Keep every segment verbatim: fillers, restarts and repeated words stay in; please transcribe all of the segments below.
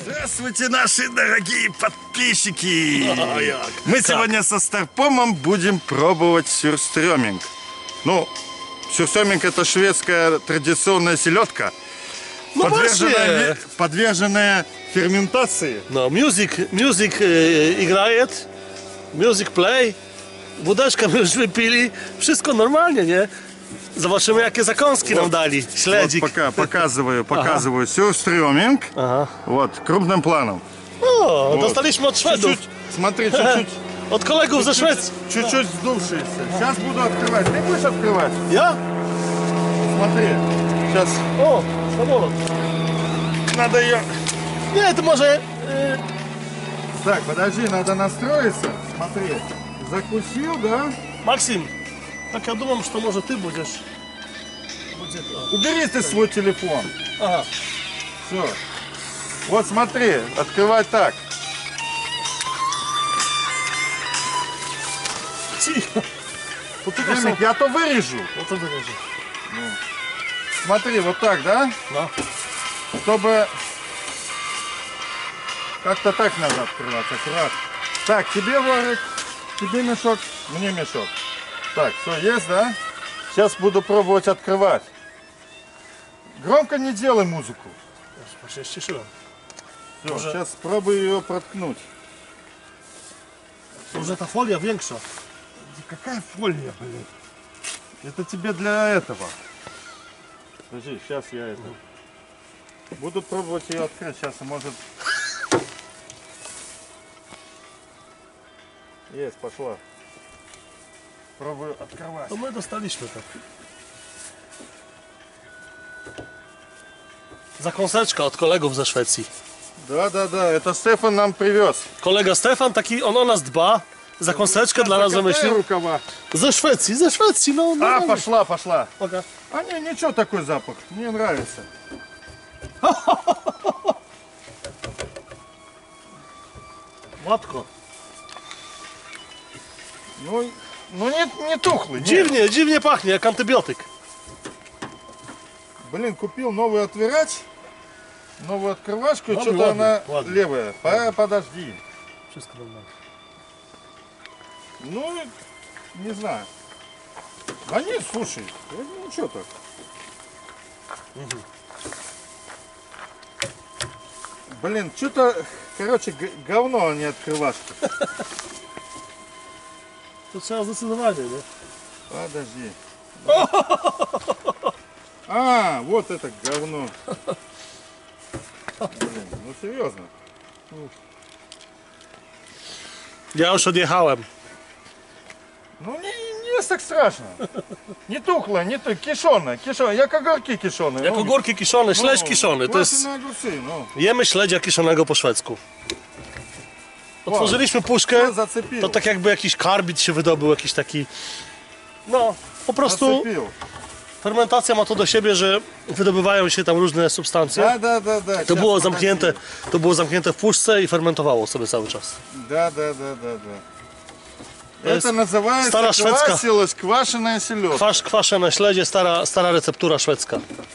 Здравствуйте, наши дорогие подписчики! Мы сегодня со Старпомом будем пробовать сюрстрёминг. Ну, сюрстрёминг — это шведская традиционная селедка, ну, подверженная, подверженная ферментации. No, music, music e, играет, music play, wódeczkę my już wypili, wszystko normalnie, nie? Zobaczymy, jakie zakąski вот, nam dali. Śledzik. Вот пока показываю, показываю сюрстрёминг. Ага. Вот, крупным планом. O, вот. dostaliśmy od Szwedów. Чуть-чуть, смотри, чуть-чуть. Od kolegów ze Szwecji. Чуть-чуть сдувшиеся. Сейчас буду открывать. Ты будешь открывать? Ja? Смотри. Сейчас. O, samolot. Надо ее... Nie, to może... Y... Так, подожди, надо настроиться. Смотри. Закусил, да? Максим, так я думал, что может ты будешь. Будет... Убери ты свой телефон. Ага. Все. Вот смотри, открывай так. Тихо. Вот ты Димик, я то вырежу. Вот это вырежу. Ну. Смотри, вот так, да? Да. Чтобы... Как-то так надо открывать, аккуратно. Так, тебе ворот, тебе мешок, мне мешок. Так, все, есть, да? Сейчас буду пробовать открывать. Громко не делай музыку. Я ściszyłem. Все, Może- сейчас пробую ее проткнуть. Może ta folia większa. Какая фольга, блин? Это тебе для этого. Подожди, сейчас я это... Буду пробовать ее открыть. Сейчас, может... Есть, пошла. Пробую открывать. To my dostaliśmy tak. Zakąseczka od kolegów ze Szwecji. Да, да, да, это Стефан нам привез. Kolega Stefan, taki on o nas dba. Zakąseczkę dla nas wymyślił. Рукава. Ze Szwecji, ze Szwecji, no. А, normalnie. пошла, пошла. Poka. А не, ничего, такой запах. Мне нравится. Łatko. Ну, ну не, не тухлый. Нет. Dziwnie, dziwnie pachnie, jak antybiotyk. Блин, купил новый отвертач, новую открывашку, Ладно, что-то ладно, она ладно. левая. По- Подожди. Wszystko normalnie. Ну, не знаю. Да нет, слушай, ну что так. Блин, что-то, короче, г- говно, а не открывашка. To trzeba zdecydowanie, nie? Подожди. А, вот это говно. Блин, ну серьезно. Ja już odjechałem. Ну не, не есть так страшно. Не тухлое, не то, кишеное, кишеное. Jak огурки кишеные. Jak ogórki kiszone, śledź kiszony. To jest... Квашеные огурцы, ну. Jemy śledzia kiszonego po szwedzku. Otworzyliśmy puszkę, Что зацепил? to tak jakby jakiś karbid się wydobył, jakiś taki... No, po prostu Зацепил. fermentacja ma to do siebie, że wydobywają się tam różne substancje. Да, да, да, да. To Сейчас, było подожди. zamknięte, to było zamknięte w puszce i fermentowało sobie cały czas. Да, да, да, да, да. To Это jest называется стара шведская. квасилась, квашеная селедка. Kwasz, kwaszone śledzie, stara, stara receptura szwedzka.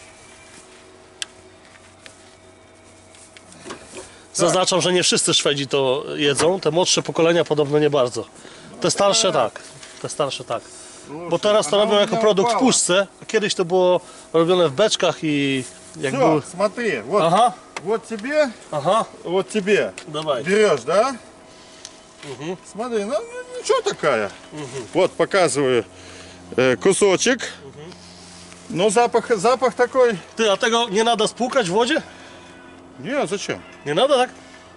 Zaznaczam, że nie wszyscy Szwedzi to jedzą, te młodsze pokolenia podobno nie bardzo. Te starsze tak, te starsze tak. Bo teraz to Она robią у jako меня produkt w упала. puszce, a kiedyś to było robione w beczkach i jak Все, były... смотри, вот, Aha, вот тебе, aha, вот тебе. dawaj. Берешь, да? Смотри, ну ну, ничего такая. Вот показываю э, кусочек. Но запах, запах такой. Ty, a tego nie nada spłukać w wodzie? Не, зачем? Nie nada, tak?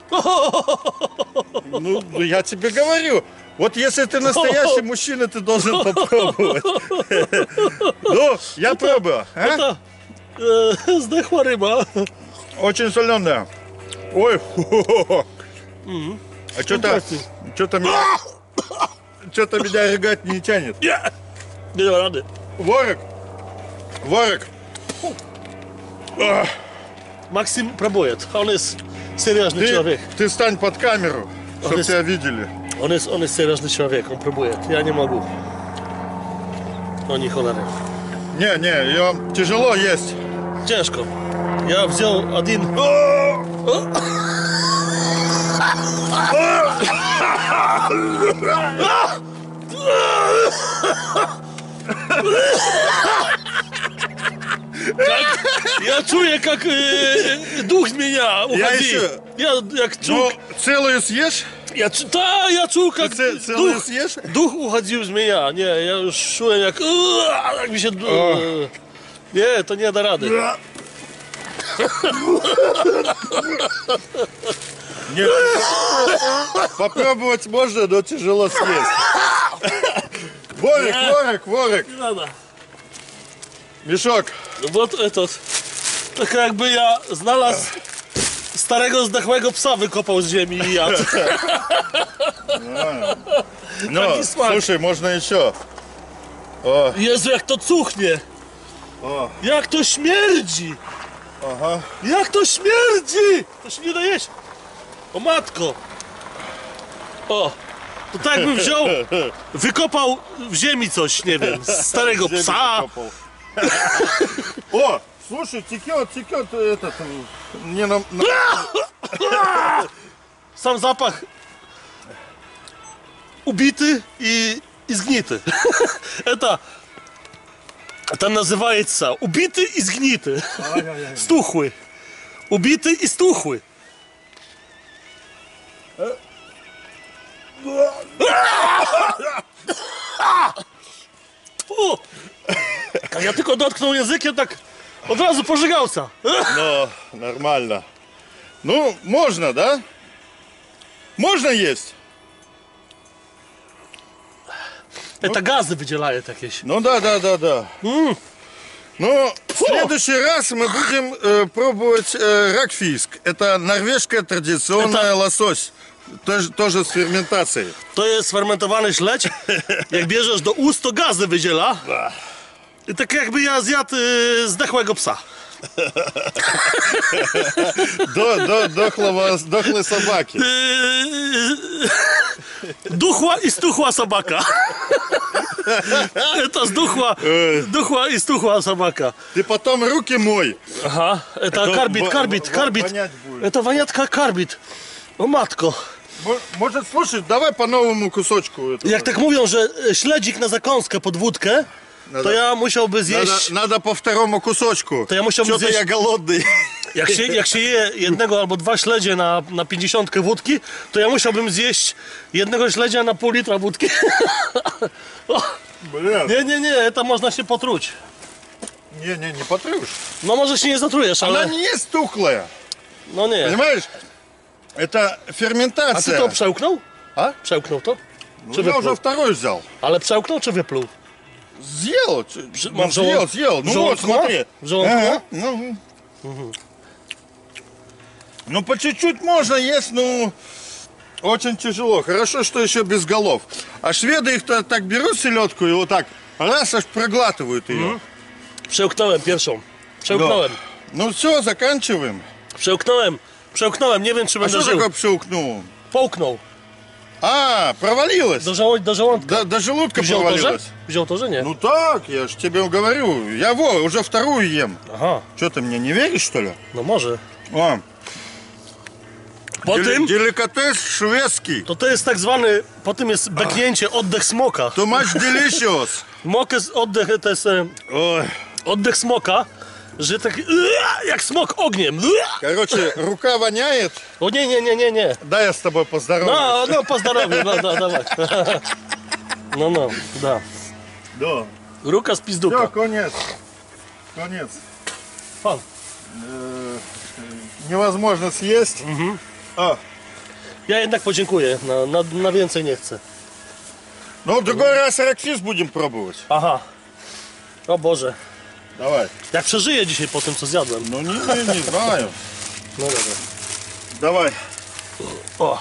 Ну, ну, я тебе говорю. Вот если ты настоящий мужчина, ты должен попробовать. Ну, я пробую. а? To e, zdechła ryba. Очень соленая. Ой, а что-то, что-то меня, что-то меня рыгать не тянет. Nie, nie da rady. Ворик, Ворик. Ах, Maksim próbuje, on jest серьезный człowiek. Ты, ты стань под камеру, чтобы есть- тебя видели. On jest, on jest серьезный człowiek, on próbuje. Ja nie mogę. Oni cholery. Не, не, ее тяжело есть. Ciężko. Ja wziął один. Tak, ja czuję, jak e, duch zmienia, uchodzi. jeszcze- Ja jak czuł, Ну, целую съешь? ja, czu- ta, ja czuł, jak Це- целую duch, съешь? duch uchodził z mnie. Nie, ja już czułem, jak, jak mi się... O. Nie, to nie da rady. Нет. Попробовать можно, но тяжело съесть. Ворик, ворик, ворик. Nie da. Мешок. No bo to, to, tak jakby ja znalazł starego zdechłego psa, wykopał z ziemi i jadł. Ну, Taki smak. слушай, можно еще. О, Jezu, jak to cuchnie! о, Jak to śmierdzi! ага. Jak to śmierdzi! To się nie da jeść. O matko! O! To tak jakbym wziął, wykopał w ziemi coś, nie wiem, z starego Землю psa. выкопал. О, слушай, текет, текет этот. Не на, на- Sam zapach ubity i, i zgnity. Это, это называется убитый и згнитый. Ай-яй-яй. Стухлый. Убитый и стухлый. O! A ja tylko dotknął językiem, tak od razu pożygałca. Но нормально. Ну, можно, да? Можно есть? Это газы выделяют jakieś. Ну да, да, да, да. М. Ну, в следующий раз мы будем э, пробовать э, ракфиск. Это норвежская традиционная Это- лосось. Тоже, тоже с ферментацией. To jest fermentowany śledź. Jak bierzesz do ust, to gazy wydziela. I tak jakby ja zjadł y, zdechłego psa. До, до, дохлого, дохлой собаки. Yy, Duchła i stuchła собака. Это сдухła, duchła i stuchła собака. Ты потом руки мой. Aha, это Это карбид, во- карбид, во- карбид. вонять будет. Это вонятка карбид. O matko. Мо- Может, слушай, давай по новому кусочку. этого. Jak tak mówią, że śledzik na zakąskę pod wódkę, to Надо- ja musiałby Надо, zjeść... надо по второму кусочку. To ja musiałbym Что-то zjeść... я голодный. Jak się, jak się je jednego albo dwa śledzie na, na pięćdziesiątkę wódki, to ja musiałbym zjeść jednego śledzia na pół litra wódki. O, Бля. nie, nie, nie, to można się potruć. Не, не, не потрешь. No może się nie zatrujesz, Она ale... не есть тухлая. No nie. Понимаешь? Это A ty ферментация. to przełknął? А? Przełknął to? Ну, Czy я уже wypluł? второй взял. Ale przełknął czy wypluł? Съел. Ч- Пш- ну, мам, съел, желудок- съел. Ну вот, желудок смотри. желудок Ага, ну. Ну, по чуть-чуть можно есть, но очень тяжело. Хорошо, что еще без голов. А шведы их-то так берут селедку и вот так раз аж проглатывают ее. Przełknąłem pierwszą. Przełknąłem. Ну все, заканчиваем. Przełknąłem. Przełknąłem. Nie wiem, czy А będę что żył. такое пшелкнул? Połknął. А, провалилось. Do, żoło- do żołądka. До, до желудка Wziął to, że? провалилось. Wziął to, że nie? Ну так, я ж тебе говорю. Я во, уже вторую ем. Aha, Что, ты мне не веришь, что ли? no może. О, Po дели- tym, деликатес шведский. to to jest tak zwany, po tym jest beknięcie, oddech smoka. Too much delicious. Mokes, oddech, to jest e, Ой. oddech smoka, że tak jak smok ogniem. Короче, рука воняет. O nie, nie, nie, nie, nie. Дай я с тобой поздороваюсь. No, no, po zdrowiu, no, no, dawaj. No, no, da. Да. Ruka z Все, pizduka. конец. Конец. Pan. Э, невозможно съесть. А, Ja jednak podziękuję, na, na, na więcej nie chcę. ну, в другой раз ракфис будем пробовать. Aha. O Boże. Давай. Jak przeżyję dzisiaj po tym, co zjadłem. Ну, не, не, не знаю. No dobra. Давай. O,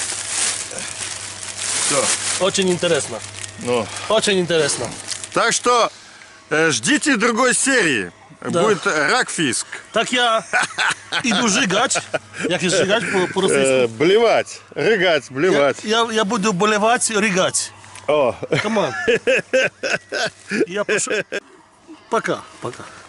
Все. очень интересно. Ну. Очень интересно. Так что э, ждите другой серии. Будет ракфиск. Tak ja idę żygać. Jak jest żygać po, po rosyjsku? Э, блевать. Рыгать, блевать. Ja, ja буду bolewać, rygać. О. Come on. Я прошу. Пока, пока.